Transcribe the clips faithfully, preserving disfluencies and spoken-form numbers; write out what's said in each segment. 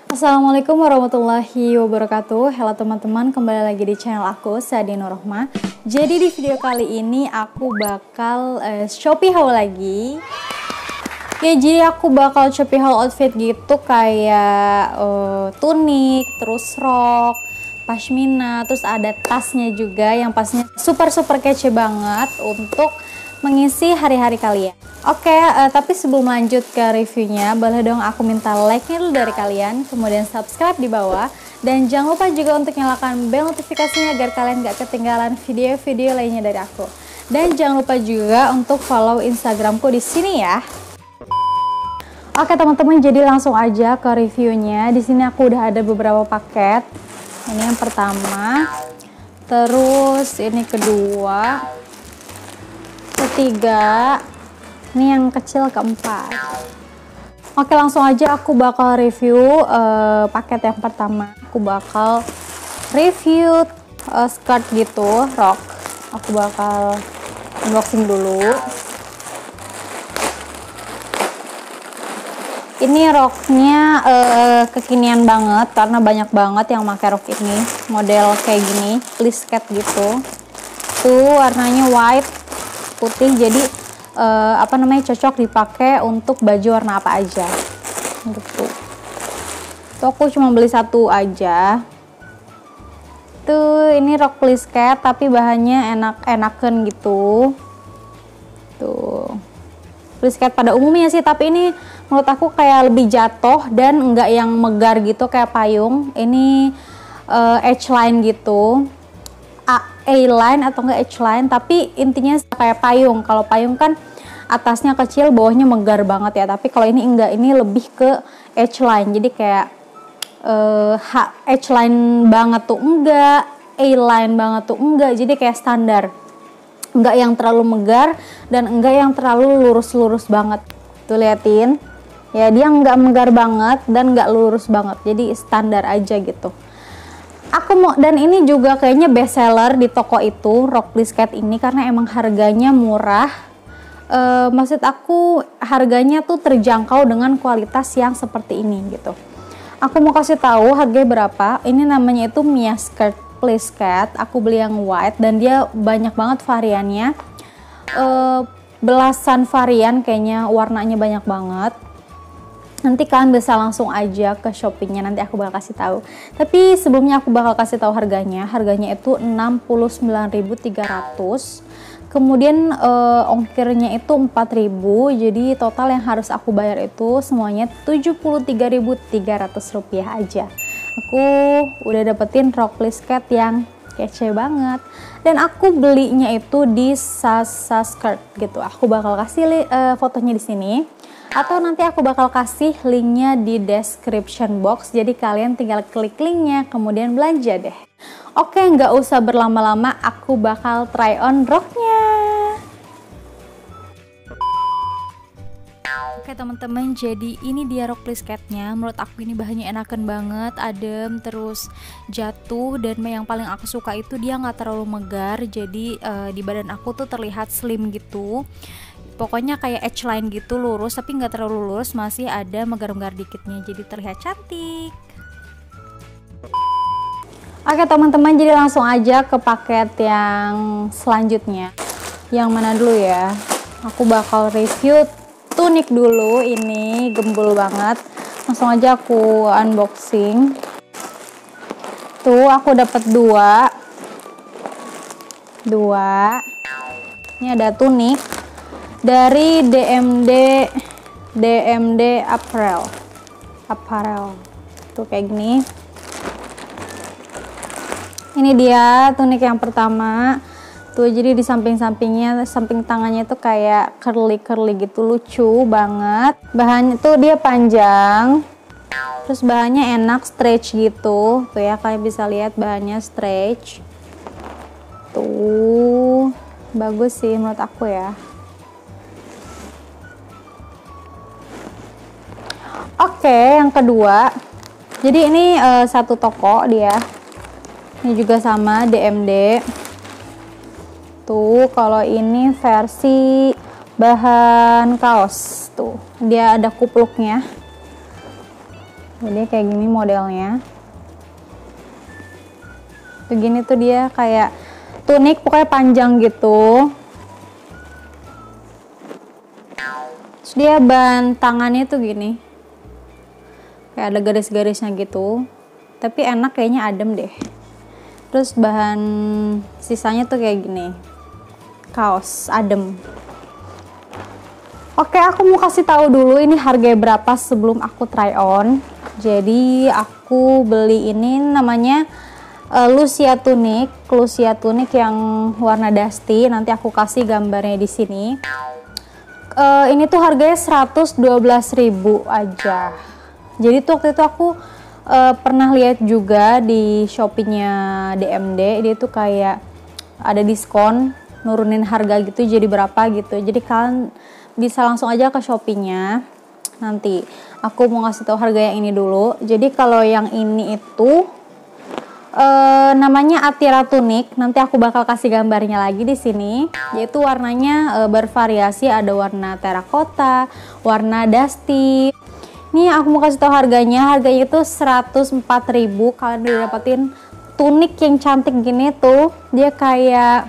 Assalamualaikum warahmatullahi wabarakatuh. Halo teman-teman, kembali lagi di channel aku, Sadi Nurrohmah. Jadi di video kali ini aku bakal uh, Shopee haul lagi. Ya, jadi aku bakal Shopee haul outfit gitu kayak uh, tunik, terus rok, pashmina, terus ada tasnya juga yang pastinya super super kece banget untuk mengisi hari-hari kalian. Oke, uh, tapi sebelum lanjut ke reviewnya, boleh dong aku minta like-nya dulu dari kalian, kemudian subscribe di bawah, dan jangan lupa juga untuk nyalakan bel notifikasinya agar kalian gak ketinggalan video-video lainnya dari aku. Dan jangan lupa juga untuk follow Instagramku di sini ya. Oke teman-teman, jadi langsung aja ke reviewnya. Di sini aku udah ada beberapa paket. Ini yang pertama, terus ini kedua, ketiga, ini yang kecil keempat. Oke, langsung aja aku bakal review uh, paket yang pertama. Aku bakal review uh, skirt gitu, rok. Aku bakal unboxing dulu. Ini roknya uh, kekinian banget karena banyak banget yang pakai rok ini, model kayak gini, plisket gitu. Tuh warnanya white, putih, jadi uh, apa namanya cocok dipakai untuk baju warna apa aja gitu. Tuh aku cuma beli satu aja. Tuh ini rok plisket tapi bahannya enak-enakan gitu. Tuh plisket pada umumnya sih, tapi ini menurut aku kayak lebih jatuh dan enggak yang megar gitu kayak payung. Ini uh, H-line gitu, A-line atau enggak H-line, tapi intinya kayak payung. Kalau payung kan atasnya kecil, bawahnya megar banget ya, tapi kalau ini enggak, ini lebih ke H-line, jadi kayak uh, H-line banget tuh enggak, A-line banget tuh enggak, jadi kayak standar, enggak yang terlalu megar dan enggak yang terlalu lurus-lurus banget. Tuh liatin ya, dia enggak megar banget dan enggak lurus banget, jadi standar aja gitu. Aku mau, dan ini juga kayaknya best seller di toko itu, rok plisket ini, karena emang harganya murah. E, maksud aku harganya tuh terjangkau dengan kualitas yang seperti ini gitu. Aku mau kasih tahu harganya berapa. Ini namanya itu Mia Skirt Plisket. Aku beli yang white dan dia banyak banget variannya. E, belasan varian kayaknya, warnanya banyak banget. Nanti kalian bisa langsung aja ke Shopee-nya, nanti aku bakal kasih tahu. Tapi sebelumnya aku bakal kasih tahu harganya. Harganya itu enam puluh sembilan ribu tiga ratus. Kemudian eh, ongkirnya itu empat ribu. Jadi total yang harus aku bayar itu semuanya tujuh puluh tiga ribu tiga ratus rupiah aja. Aku udah dapetin rok plisket yang kece banget. Dan aku belinya itu di Sasa Skirt gitu. Aku bakal kasih uh, fotonya di sini. Atau nanti aku bakal kasih linknya di description box, jadi kalian tinggal klik linknya kemudian belanja deh. Oke, nggak usah berlama-lama, aku bakal try on roknya. Oke teman-teman, jadi ini dia rok plisketnya. Menurut aku ini bahannya enakan banget, adem, terus jatuh, dan yang paling aku suka itu dia nggak terlalu megar, jadi uh, di badan aku tuh terlihat slim gitu. Pokoknya kayak H-line gitu, lurus tapi nggak terlalu lurus, masih ada megar-megar dikitnya, jadi terlihat cantik. Oke teman-teman, jadi langsung aja ke paket yang selanjutnya. Yang mana dulu ya? Aku bakal review tunik dulu, ini gembul banget. Langsung aja aku unboxing. Tuh aku dapat dua. Dua. Ini ada tunik dari D M D D M D Apparel Apparel tuh kayak gini. Ini dia tunik yang pertama tuh, jadi di samping-sampingnya, samping tangannya tuh kayak curly-curly gitu, lucu banget. Bahannya tuh dia panjang, terus bahannya enak, stretch gitu tuh ya, kalian bisa lihat bahannya stretch tuh, bagus sih menurut aku ya. Oke, yang kedua, jadi ini uh, satu toko dia, ini juga sama D M D. Tuh kalau ini versi bahan kaos, tuh dia ada kupluknya. Jadi kayak gini modelnya. Begini tuh dia kayak tunik pokoknya panjang gitu. Terus dia ban tangannya tuh gini. Kayak ada garis-garisnya gitu. Tapi enak kayaknya, adem deh. Terus bahan sisanya tuh kayak gini. Kaos adem. Oke, aku mau kasih tahu dulu ini harganya berapa sebelum aku try on. Jadi aku beli ini namanya Uh, Lucia Tunic, Lucia Tunic yang warna dusty. Nanti aku kasih gambarnya di sini. Uh, ini tuh harganya seratus dua belas ribu aja. Jadi tuh waktu itu aku uh, pernah lihat juga di Shopee-nya D M D. Dia tuh kayak ada diskon, nurunin harga gitu jadi berapa gitu. Jadi kalian bisa langsung aja ke Shopee-nya. Nanti aku mau ngasih tahu harga yang ini dulu. Jadi kalau yang ini itu Uh, namanya Attira Tunic. Nanti aku bakal kasih gambarnya lagi di sini. Yaitu warnanya uh, bervariasi, ada warna terakota, warna dusty. Ini aku mau kasih tahu harganya. Harganya itu seratus empat ribu. Kalian udah dapetin tunik yang cantik gini tuh. Dia kayak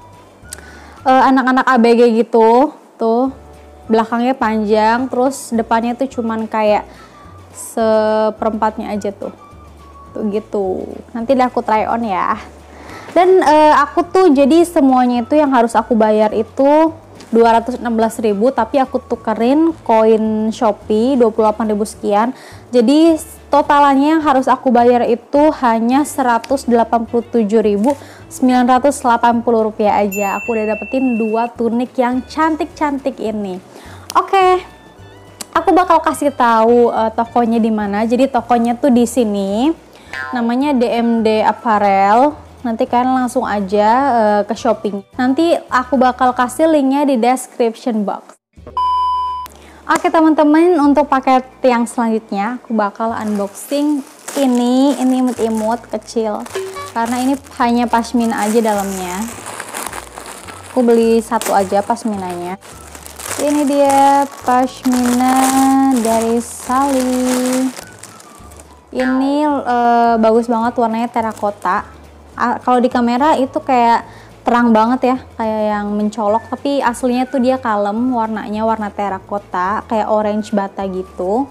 uh, anak-anak A B G gitu. Tuh, belakangnya panjang, terus depannya tuh cuman kayak seperempatnya aja tuh. Tuh gitu. Nanti dah aku try on ya. Dan uh, aku tuh jadi semuanya itu yang harus aku bayar itu dua ratus enam belas ribu, tapi aku tukerin koin Shopee dua puluh delapan ribu sekian. Jadi totalannya yang harus aku bayar itu hanya seratus delapan puluh tujuh ribu sembilan ratus delapan puluh rupiah aja. Aku udah dapetin dua tunik yang cantik-cantik ini. Oke. Okay. Aku bakal kasih tahu uh, tokonya di mana. Jadi tokonya tuh di sini. Namanya D M D Apparel. Nanti kalian langsung aja uh, ke shopping. Nanti aku bakal kasih linknya di description box. Oke teman-teman, untuk paket yang selanjutnya aku bakal unboxing ini. Ini imut-imut kecil. Karena ini hanya pashmina aja dalamnya. Aku beli satu aja pashminanya. Ini dia pashmina dari Sally. Ini uh, bagus banget, warnanya terakota. Uh, kalau di kamera itu kayak terang banget ya, kayak yang mencolok, tapi aslinya tuh dia kalem, warnanya warna terakota, kayak orange bata gitu.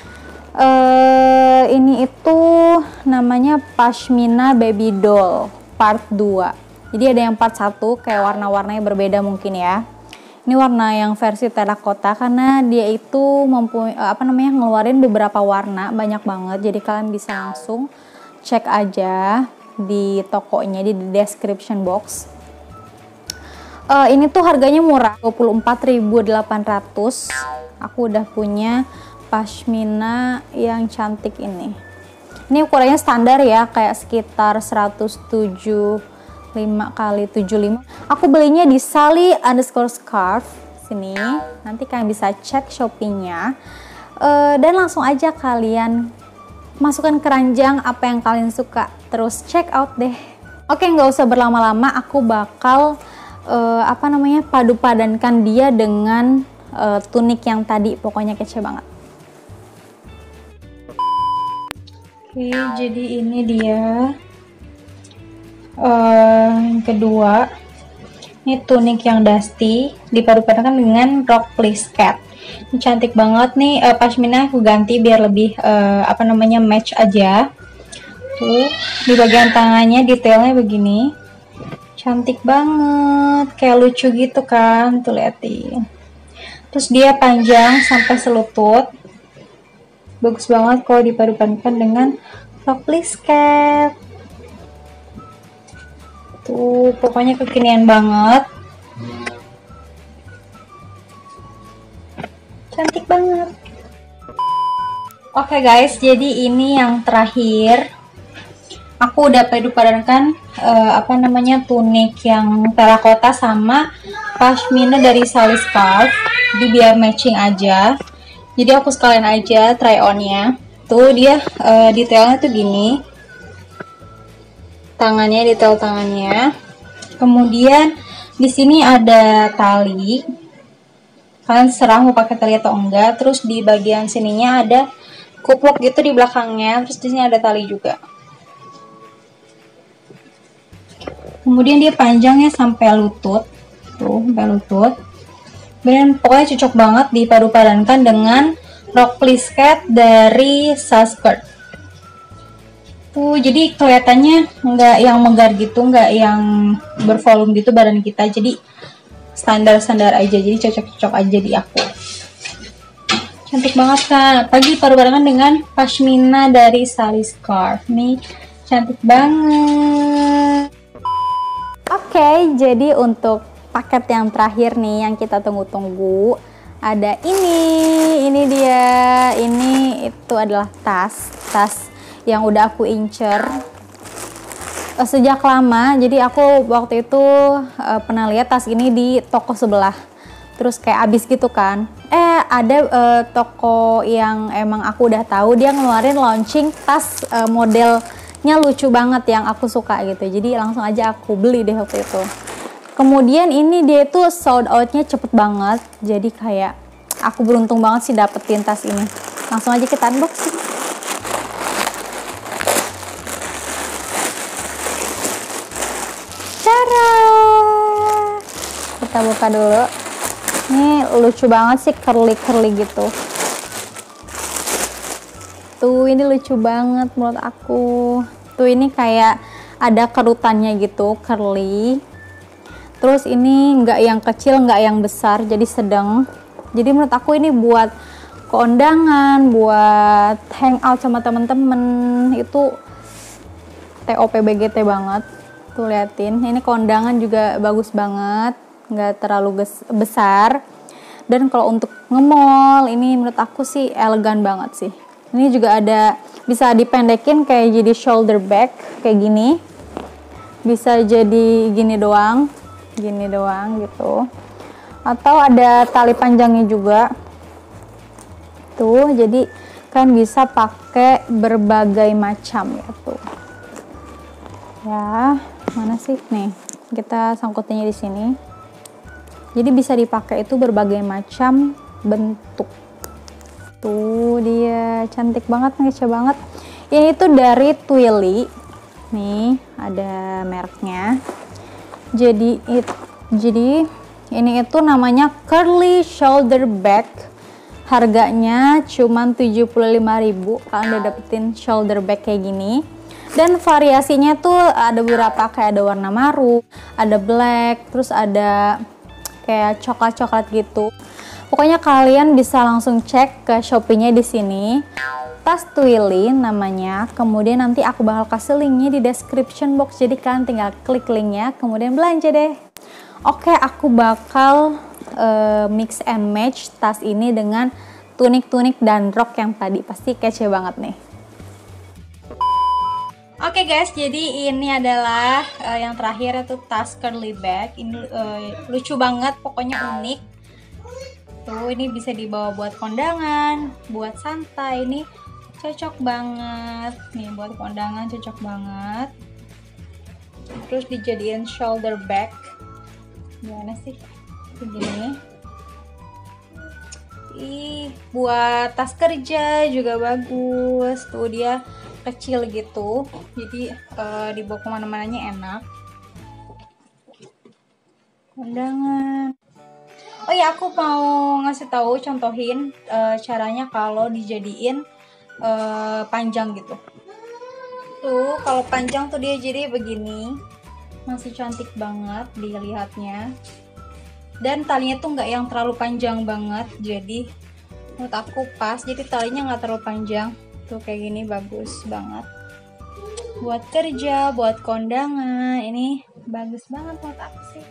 Uh, ini itu namanya Pashmina Baby Doll part dua. Jadi ada yang part satu, kayak warna-warnanya berbeda mungkin ya. Ini warna yang versi terakota karena dia itu mempunyai apa namanya ngeluarin beberapa warna banyak banget. Jadi kalian bisa langsung cek aja di tokonya di description box. Uh, ini tuh harganya murah, dua puluh empat ribu delapan ratus. Aku udah punya pashmina yang cantik ini. Ini ukurannya standar ya, kayak sekitar seratus tujuh puluh lima kali tujuh puluh lima. Aku belinya di Sally underscore scarf sini. Nanti kalian bisa cek Shopee-nya. Uh, dan langsung aja kalian masukkan keranjang apa yang kalian suka. Terus check out deh. Oke, nggak usah berlama-lama. Aku bakal uh, apa namanya padu padankan dia dengan uh, tunik yang tadi. Pokoknya kece banget. Oke, jadi ini dia. Uh, yang kedua, ini tunik yang dusty dipadu-padankan dengan rok plisket. Ini cantik banget nih. Uh, pashmina aku ganti biar lebih uh, apa namanya match aja. Tuh di bagian tangannya detailnya begini, cantik banget, kayak lucu gitu kan. Tuh liatin. Terus dia panjang sampai selutut. Bagus banget kalau dipadu-padankan dengan rok plisket. Tuh, pokoknya kekinian banget. Cantik banget. Oke guys, jadi ini yang terakhir. Aku udah padu padankan uh, apa namanya tunik yang terakota sama pashmina dari Sally Scarf. Jadi biar matching aja. Jadi aku sekalian aja try on-nya. Tuh dia uh, detailnya tuh gini. Tangannya, detail tangannya. Kemudian di sini ada tali. Kalian serah mau pakai tali atau enggak. Terus di bagian sininya ada kupluk gitu di belakangnya, terus di sini ada tali juga. Kemudian dia panjangnya sampai lutut, tuh sampai lutut. Dan pokoknya cocok banget dipadu-padankan dengan rok plisket dari Saskert. Tuh, jadi kelihatannya nggak yang megar gitu, nggak yang bervolume gitu badan kita. Jadi standar-standar aja, jadi cocok-cocok aja di aku. Cantik banget kan, pagi padu-padankan dengan pashmina dari Sally Scarf. Nih, cantik banget. Oke, okay, jadi untuk paket yang terakhir nih yang kita tunggu-tunggu ada ini, ini dia, ini itu adalah tas, tas yang udah aku incer uh, sejak lama. Jadi aku waktu itu uh, pernah lihat tas ini di toko sebelah, terus kayak abis gitu kan. Eh ada uh, toko yang emang aku udah tahu dia ngeluarin launching tas uh, modelnya lucu banget yang aku suka gitu. Jadi langsung aja aku beli deh waktu itu. Kemudian ini dia tuh sold out-nya cepet banget, jadi kayak aku beruntung banget sih dapetin tas ini. Langsung aja kita unboxing. Cara kita buka dulu. Ini lucu banget sih, curly-curly gitu. Tuh ini lucu banget menurut aku. Tuh ini kayak ada kerutannya gitu, curly. Terus ini nggak yang kecil, nggak yang besar, jadi sedang. Jadi menurut aku ini buat kondangan, buat hangout sama temen-temen itu T O P B G T banget. Tuh liatin, ini kondangan juga bagus banget, nggak terlalu besar. Dan kalau untuk nge-mall, ini menurut aku sih elegan banget sih. Ini juga ada, bisa dipendekin kayak jadi shoulder bag, kayak gini. Bisa jadi gini doang. Gini doang gitu, atau ada tali panjangnya juga tuh, jadi kan bisa pakai berbagai macam ya tuh ya. Mana sih nih, kita sangkutinnya di sini, jadi bisa dipakai itu berbagai macam bentuk. Tuh dia cantik banget, ngece banget. Ini tuh dari Twilly nih, ada mereknya. Jadi it, jadi ini itu namanya curly shoulder bag. Harganya cuma tujuh puluh lima ribu. Kalian udah dapetin shoulder bag kayak gini. Dan variasinya tuh ada beberapa, kayak ada warna maru, ada black, terus ada kayak coklat-coklat gitu. Pokoknya kalian bisa langsung cek ke Shopee-nya di sini. Tas Twilly namanya, kemudian nanti aku bakal kasih linknya di description box, jadi kalian tinggal klik linknya kemudian belanja deh. Oke, aku bakal uh, mix and match tas ini dengan tunik-tunik dan rok yang tadi, pasti kece banget nih. Oke guys, jadi ini adalah uh, yang terakhir, itu tas curly bag. Ini uh, lucu banget, pokoknya unik. Tuh, ini bisa dibawa buat kondangan, buat santai. Ini cocok banget nih buat kondangan, cocok banget. Terus dijadiin shoulder bag, gimana sih begini. Ih, buat tas kerja juga bagus. Tuh dia kecil gitu, jadi uh, dibawa kemana-mananya enak. Kondangan. Oh ya, aku mau ngasih tahu, contohin uh, caranya kalau dijadiin Uh, panjang gitu. Tuh kalau panjang tuh dia jadi begini, masih cantik banget dilihatnya. Dan talinya tuh nggak yang terlalu panjang banget, jadi menurut aku pas. Jadi talinya nggak terlalu panjang. Tuh kayak gini bagus banget buat kerja, buat kondangan. Ini bagus banget menurut aku sih.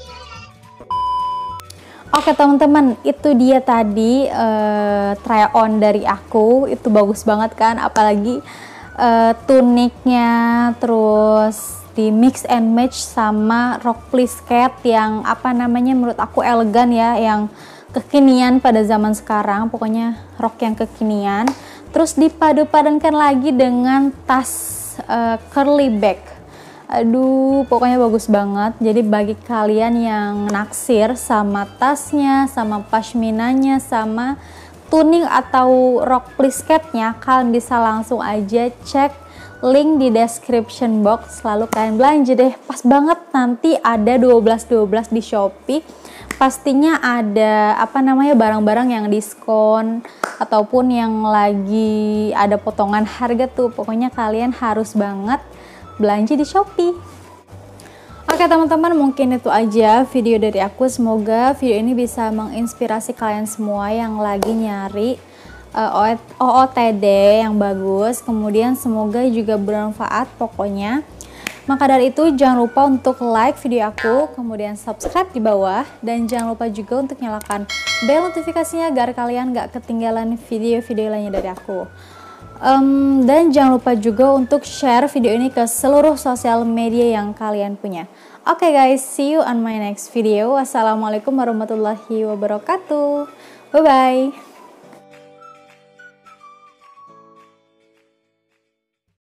Oke teman-teman, itu dia tadi uh, try on dari aku. Itu bagus banget kan, apalagi uh, tuniknya, terus di mix and match sama rok plisket yang apa namanya, menurut aku elegan ya, yang kekinian pada zaman sekarang. Pokoknya rok yang kekinian, terus dipadu-padankan lagi dengan tas uh, curly bag. Aduh, pokoknya bagus banget. Jadi bagi kalian yang naksir sama tasnya, sama pashminanya, sama tuning atau rok plisketnya, kalian bisa langsung aja cek link di description box, lalu kalian belanja deh. Pas banget, nanti ada dua belas dua belas di Shopee. Pastinya ada apa namanya barang-barang yang diskon ataupun yang lagi ada potongan harga tuh. Pokoknya kalian harus banget belanja di Shopee. Oke teman-teman, mungkin itu aja video dari aku. Semoga video ini bisa menginspirasi kalian semua yang lagi nyari uh, O O T D yang bagus. Kemudian semoga juga bermanfaat pokoknya. Maka dari itu jangan lupa untuk like video aku, kemudian subscribe di bawah, dan jangan lupa juga untuk nyalakan bel notifikasinya agar kalian gak ketinggalan video-video lainnya dari aku. Um, dan jangan lupa juga untuk share video ini ke seluruh sosial media yang kalian punya. Oke okay guys, see you on my next video. Wassalamualaikum warahmatullahi wabarakatuh. Bye bye.